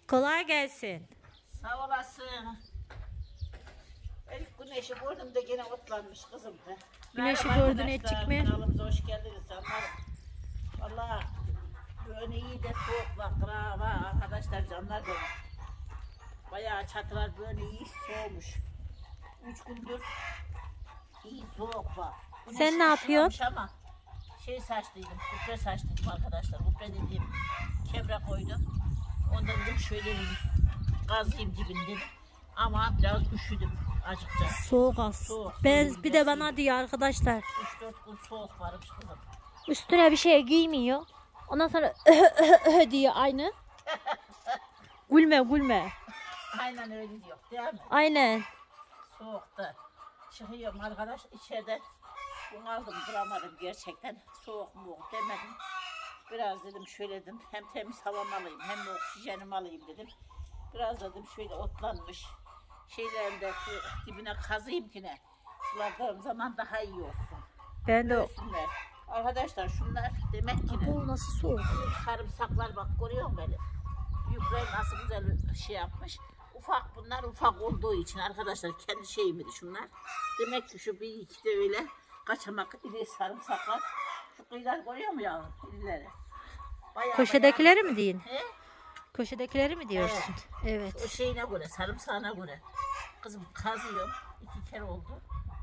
Kolay gelsin. Sağ olasın. İlk güneşi gördüm de gene otlanmış kızım da. Güneşi Merhaba gördün, arkadaşlar, ettik mi? Kanalımıza hoş geldiniz canlarım. Valla böyle iyi de soğuk var. Bravo arkadaşlar, canlar benim. Bayağı çatılar böyle iyi soğumuş. 3 gündür iyi soğuk var. Güneş Sen ne yapıyorsun? ışımamış ama şey saçtıydım, gübre saçtıydım arkadaşlar. Gübre dediğim kevre koydum. Ondan dedim şöyle bir kazıyım dibini dedim. Ama biraz üşüdüm acıkça. Soğuk az. Soğuk. Ben bir de bana diyor arkadaşlar. 3-4 gün soğuk varmış kızım. Üstüne bir şey giymiyor. Ondan sonra diyor aynı. Gülme. Aynen öyle diyor değil mi? Aynen. Soğukta. Çıkıyorum arkadaş içeride. Bunu aldım, duramadım gerçekten. Soğuk mu demedim. Biraz dedim şöyle dedim. Hem temiz havamı alayım hem de oksijenimi alayım dedim. Biraz dedim şöyle otlanmış şeylerinde dibine kazıyım ki ne. Suladığım zaman daha iyi olsun. Ben de Görsünler. Arkadaşlar şunlar demek ki ne? bu nasıl soğuk? Sarımsaklar bak görüyor musun beni? Büyükler nasıl güzel şey yapmış. Ufak bunlar ufak olduğu için arkadaşlar kendi şeyimdi şunlar. Demek ki şu bir iki de öyle kaçamak iri sarımsaklar. Şu kıyılar görüyor musun yavrum? İrileri. Köşedekileri mi deyin? He? Köşedekileri mi diyorsun? Evet. O şeyine göre, sarımsağına göre. Kızım kazıyorum. 2 kere oldu.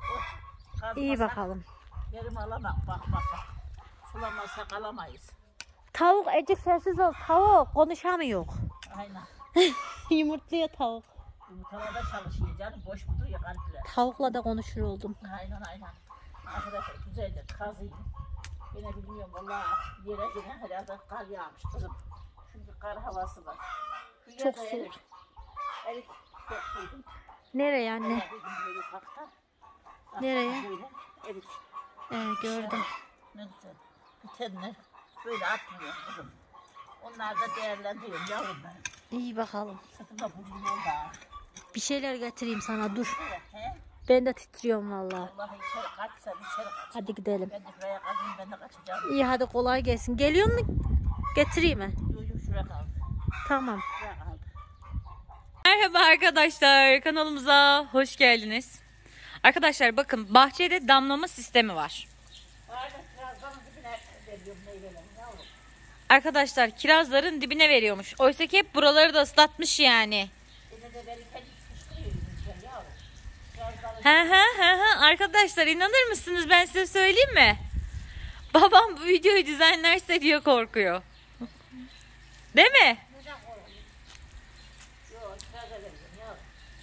O İyi bakalım. verim alamak, bakmasak. Sulamazsak alamayız. Tavuk ecik sessiz ol. Tavuk konuşamıyor. Aynen. Yumurtluyor tavuk. Yumurtalarda çalışıyor canım. Boş mu duruyor kalpler. Tavukla da konuşur oldum. Aynen. Arkadaşlar güzel de kazıyım. Yine bilmiyorum vallahi yere yine herhalde kar yağmış kızım. Çünkü kar havası var. Şu Çok yerde soğuk. Erik soktuydum. Nereye anne? Böyle ufakta. Nereye? Böyle erik. Gördüm. Ne güzel. Bitenler böyle atmıyor kızım. Onlar da değerlendiriyorum yavrum benim. İyi bakalım. Sırtımda buzlu yol da. Bir şeyler getireyim sana, dur. He? Ben de titriyorum vallahi. Vallahi içeri kaç sen içeri kaç. Hadi gidelim. Ben de şuraya kazayım, ben de kaçacağım. İyi hadi, kolay gelsin. Geliyor mu? Getireyim mi? Yok şuraya kaldı. Tamam. Şuraya kaldı. Merhaba arkadaşlar, kanalımıza hoş geldiniz. Arkadaşlar bakın, bahçede damlama sistemi var. Vardı birazdan dibine veriyorum meyvelerini yavrum. Arkadaşlar kirazların dibine veriyormuş. Oysa ki hep buraları da ıslatmış yani. Yine de verirken hiç fışkırıyor güzel yavrum. He. Arkadaşlar inanır mısınız, ben size söyleyeyim mi? Babam bu videoyu düzenlerse diye korkuyor. Değil mi? Neden koyalım? Yok kiraza veriyorum yavrum.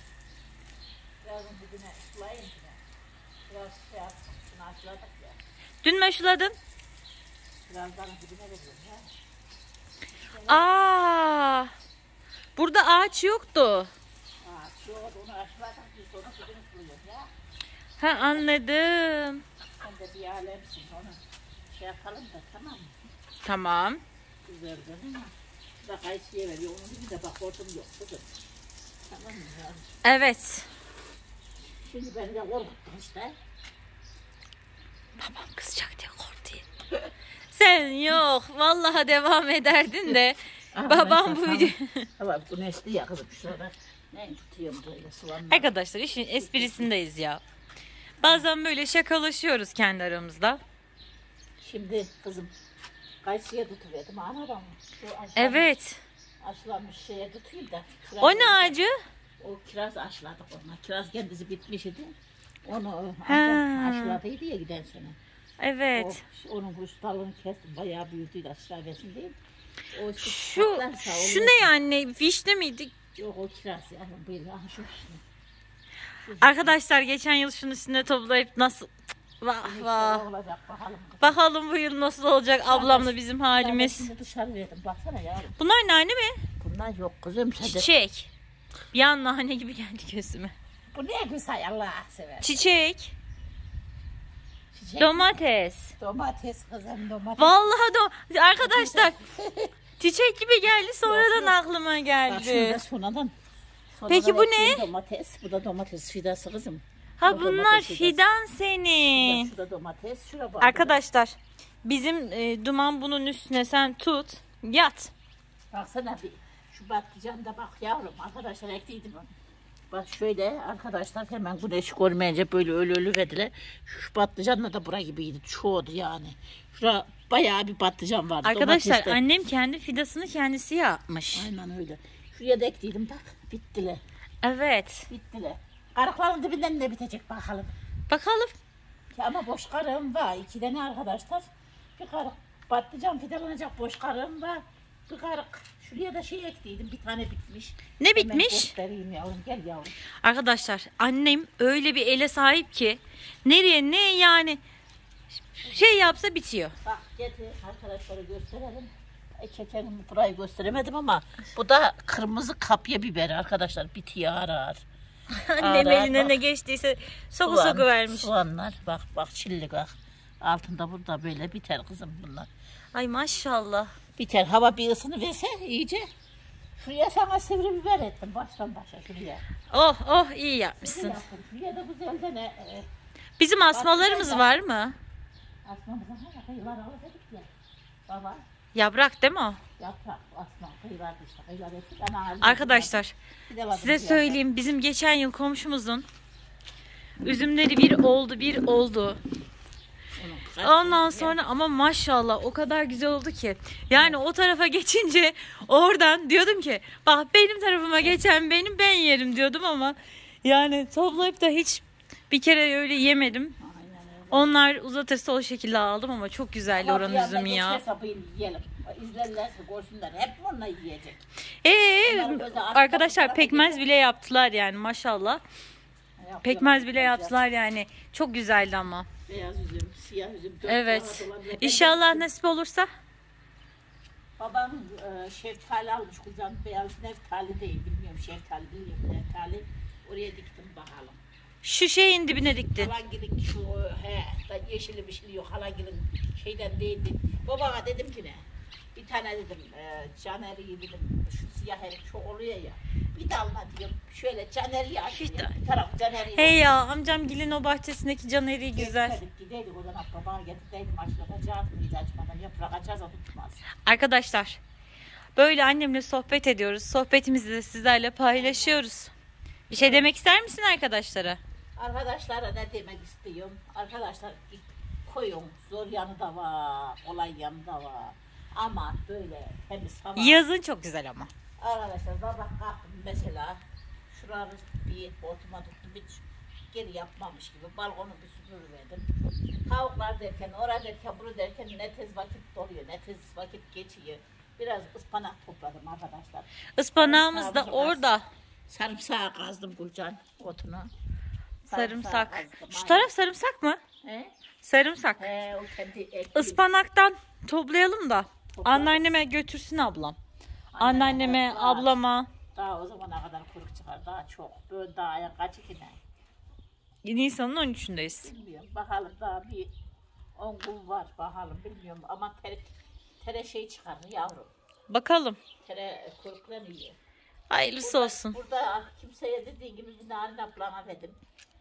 Kirazın dibine sulayayım yine. Biraz şey yapsın. Şunu açladık ya. Dün mü aşıladın? Kirazların dibine veriyorum ya. Burada ağaç yoktu. Şu onu açladık biz sonra dibini suluyoruz ya. Ha, anladım. Sen de bir alemsin onu şey yapalım da tamam mı? Tamam. Güzel değil mi? Bak Ayşe'ye veriyor. Onun bir de bak hortum yok kızım. Tamam mı ya? Evet. Şimdi beni de korkuttun işte. Babam kızacak diye korktu. Sen yok. Vallahi devam ederdin de. Babam bu video... Ama güneşli ya kızım şurada. Ne tutuyorum böyle soğanlar. Arkadaşlar işin esprisindeyiz ya. Bazen böyle şakalaşıyoruz kendi aramızda. Şimdi kızım Ayşe'ye tutuverdim anladın mı? Evet. Aşılanmış şeye tutayım da. O ne ağacı? O kiraz aşıladık ona. Kiraz kendisi bitmiş idi. Onu Ha. aşıladıydı ya giden sene. Evet. Onun kuştalığını kestim. Bayağı büyüdüydü aşağı versin değil. O işte Şu patlarsa şu olur. ne yani? Vişne miydi? Yok o kiraz ya. Böyle aha şu işte. Arkadaşlar geçen yıl şunun üstüne toplayıp nasıl... Vah vah. Olacak bakalım. Bakalım bu yıl nasıl olacak ablamla bizim halimiz. Şimdi dışarı verdim. Baksana yavrum. Bunlar nane mi? Bunlar yok kızım. Çiçek. Bir an nane gibi geldi gözüme. Bu ne güzel Allah sever. Çiçek. Çiçek. Domates. Domates kızım domates. Vallahi arkadaşlar çiçek gibi geldi, sonradan aklıma Bak şunu geldi. da sonradan Peki bu ektiğim ne? Domates. Bu da domates fidası kızım. Ha Bu bunlar domates fidası. fidan senin. Şurada domates. Şurada bak. Arkadaşlar bizim Duman bunun üstüne sen tut, yat. Baksana bir. Şu patlıcan da bak yavrum arkadaşlar ekliydim onu. Bak şöyle arkadaşlar hemen güneş görmeyince böyle ölü verdiler. Şu patlıcanla da bura gibiydi. Çoğdu yani. Şura bayağı bir patlıcan vardı. Arkadaşlar domatesler. annem kendi fidasını kendisi yapmış. Aynen öyle. Şuraya da ekliydim bak. Bittiler. Evet. Bittiler. Karıkların dibinden ne bitecek bakalım. Bakalım. Ya ama boş karığım var. 2 tane arkadaşlar. Bir karık patlıcan fidanlanacak boş karığım var. Bir karık. Şuraya da şey ekliydim. Bir tane bitmiş. Ne Hemen bitmiş? göstereyim yavrum. Gel yavrum. Arkadaşlar annem öyle bir ele sahip ki nereye ne yani şey yapsa bitiyor. Bak getir arkadaşlara gösterelim. Keçenin burayı gösteremedim ama bu da kırmızı kapya biberi arkadaşlar. Bitiyor ağır. Annem Ara, eline bak. ne geçtiyse soku Soğan, soku vermiş. Soğanlar bak çilli bak. Altında burada böyle biter kızım bunlar. Ay maşallah. Biter. Hava bir ısını verse iyice. Şuraya sana sivri biber ettim. Baştan başa şuraya. Oh oh iyi Güzel yapmışsın. yaptım. Şuraya da güzel de ne? Bizim asmalarımız var mı? Asmamıza kıyılar alacaktık ya. Baba Yaprak değil mi o? yaprak asma kıyılar işte. Kıyılar ettik. Arkadaşlar size söyleyeyim bizim geçen yıl komşumuzun üzümleri bir oldu. Ondan sonra ama maşallah o kadar güzel oldu ki. Yani o tarafa geçince oradan diyordum ki bak benim tarafıma geçen benim ben yerim diyordum ama yani toplayıp da hiç bir kere öyle yemedim. Onlar uzatırsa o şekilde aldım ama çok güzeldi oranın üzümü ya. Hesabıyla yiyelim. İzlerlerse görsünler. Hep onunla yiyecek. Arkadaşlar pekmez bile yaptılar yani maşallah. Pekmez bile yaptılar yani. Çok güzeldi ama. Beyaz üzüm, siyah üzüm. Evet. İnşallah nasip olursa. Babam şeftali almış kuzen. Beyaz neftali değil. Bilmiyorum şeftali bilmiyorum neftali. Oraya diktim bakalım. Şu şeyin dibine diktin. Halangilin şu yeşili bir şey yok. Halangilin şeyden değildi. Babama dedim ki ne? Bir tane dedim caneriyi dedim. Şu siyah herif çok oluyor ya. Bir dalma diyorum. Şöyle caneriyi açayım. Bir taraf caneriyi. Hey ya amcam gilin o bahçesindeki caneri güzel. Gideydik o zaman babama getirdeydim açlakacağı mıydı açmadan yaprak açarsa tutmaz. Arkadaşlar böyle annemle sohbet ediyoruz. Sohbetimizi de sizlerle paylaşıyoruz. Bir şey demek ister misin arkadaşlara? Arkadaşlara ne demek istiyorum? Arkadaşlar koyun zor yanı da var, kolay yanı da var. Ama böyle temiz hava. Yazın çok güzel ama. Arkadaşlar sabah kalktım mesela. Şurayı bir hortuma tuttum. Hiç geri yapmamış gibi. Balkonu bir süpürüverdim. Tavuklar derken, orada derken, bunu derken ne tez vakit doluyor, ne tez vakit geçiyor. Biraz ıspanak topladım arkadaşlar. Ispanağımız da orada. Sarımsağı kazdım Gülcan otunu. Sarımsak. kazdım, Şu aynen. taraf sarımsak mı? He? Sarımsak. O kendi ektiği. Ispanaktan toplayalım da Topladım. anneanneme götürsün ablam. Anneanneme, Daha- ablama. Daha o zamana kadar kuruk çıkar, daha çok. Böyle daha ayak kaç ki ne? Nisan'ın 13'ündeyiz. Bilmiyorum. Bakalım daha bir 10 gün var. Bakalım bilmiyorum. Ama tere şey çıkar yavrum. Bakalım. Tere kuruklanıyor. Hayırlısı olsun. Burada kimseye dediğin gibi bir narin ablana verdim.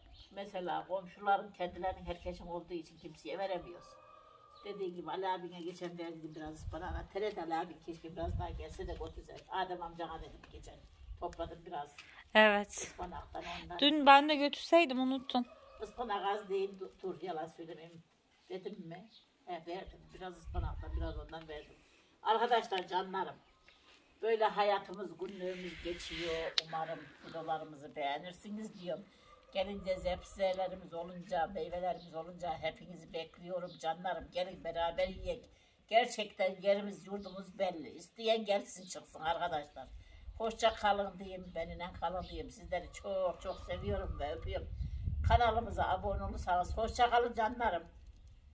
Mesela komşuların kendilerinin herkesin olduğu için kimseye veremiyoruz. Dediği gibi Ali abine geçen verdim biraz ıspanağına. Tere de Ali abi keşke biraz daha gelse de götürse. Adem amcana dedim geçen. Topladım biraz Evet. ıspanaktan ondan. Dün ben de götürseydim unuttun. Ispanak az değil, dur yalan söylemeyeyim dedim mi? Verdim. Biraz ıspanaktan biraz ondan verdim. Arkadaşlar canlarım. Böyle hayatımız, günlüğümüz geçiyor. Umarım videolarımızı beğenirsiniz diyorum. Gelince zepselerimiz olunca, meyvelerimiz olunca hepinizi bekliyorum canlarım. Gelin beraber yiyek. Gerçekten yerimiz, yurdumuz belli. İsteyen gelsin çıksın arkadaşlar. Hoşça kalın diyeyim, benimle kalın diyeyim. Sizleri çok çok seviyorum ve öpüyorum. Kanalımıza abone olursanız hoşça kalın canlarım.